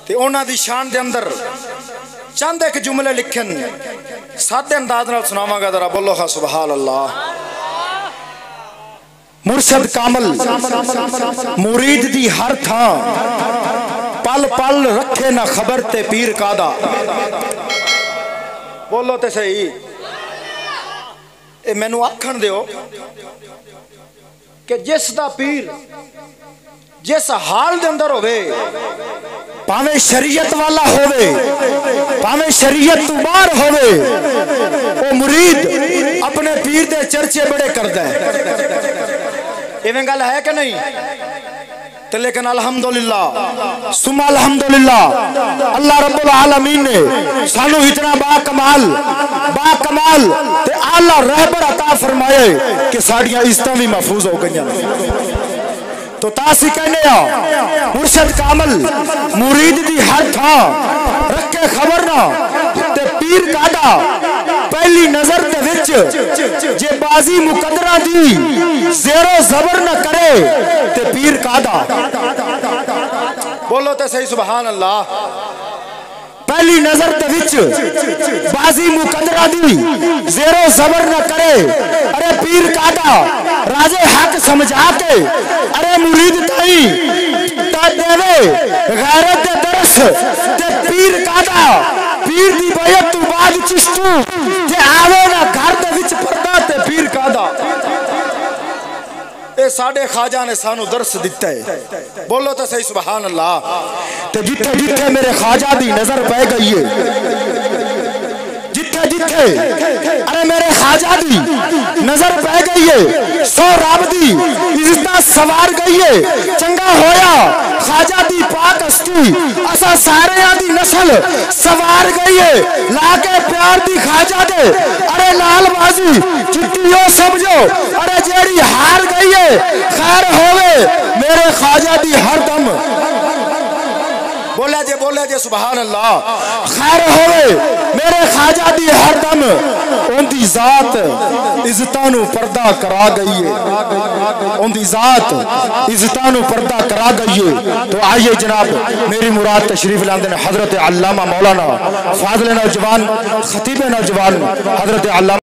ते उन्हां दी शान दे अंदर चंद एक जुमले लिखन सादे अंदाज नाल सुनावांगा, जरा बोलो हा सुभान अल्लाह। मुर्शद कामल मुरीद दी हर थां पल पल रखे ना खबर ते पीर कादा। बोलो ते सही। ए मैनू आखण दिओ कि जिस दा पीर जिस हाल दे अंदर होवे, भावें शरीयत वाला होवे भावें शरीयत तो बाहर होवे, वो मुरीद अपने पीर दे चर्चे बड़े करदा है। इवें गल है कि नहीं? तो लेकिन अल्हम्दुलिल्लाह सुमा अल्हम्दुलिल्लाह अल्लाह रब्बुल आलमीन ने सानू इतना बाकमाल ते आला रहबर अता फरमाए कि साड़ियां इज्जतां भी महफूज हो गईयां। तो तासी कहने मुर्शद कामल मुरीद दी हर थां रखे खबर ना ते पीर कादा। पहली नजर दे विच जे बाजी मुकदरा दी ज़ेरो ज़बर न करे ते पीर कादा। बोलो ते सही सुभान अल्लाह। पहली नजर दे विच बाजी मुकदरा दी ज़ेरो ज़बर न करे, अरे पीर कादा। राजे हक समझा के अरे मुरीद ताई ता देवे गैरत दे दरस ते पीर कादा। पीर दी बैयत तो बाद चिश्तू ते आवे ना घर दे विच पर्दा ते पीर कादा। ए साडे ख्वाजा ने सानू दर्श दिता है। बोलो तो सही सुभान अल्लाह। ते जिथे जिथे मेरे ख्वाजा दी नजर पै गई है, जिथे जिथे अरे मेरे ख्वाजा दी नजर पै गई है, सो रब दी इज्जत सवार गई है। चंगा होया ख्वाजा दी पाक हस्ती असा सारे दी नस्ल सवार गई है। लाके प्यार दी ख्वाजा दे अरे लाल बाजी चिट्टियों समझो, अरे जेड़ी हार गई है खैर होवे मेरे ख्वाजा दी हर दम। बोले जे सुभान अल्लाह। खैर होवे मेरे ख्वाजा दी हर दम, उनकी जात इज्जतां नू पर्दा करा गई है, उनकी जात इज्जतां नू पर्दा करा गई है। तो आइए जनाब मेरी मुराद तशरीफ लांदे ने हजरत अल्लामा मौलाना फाज़िल नौजवान खतीब नौजवान हजरत अल्लामा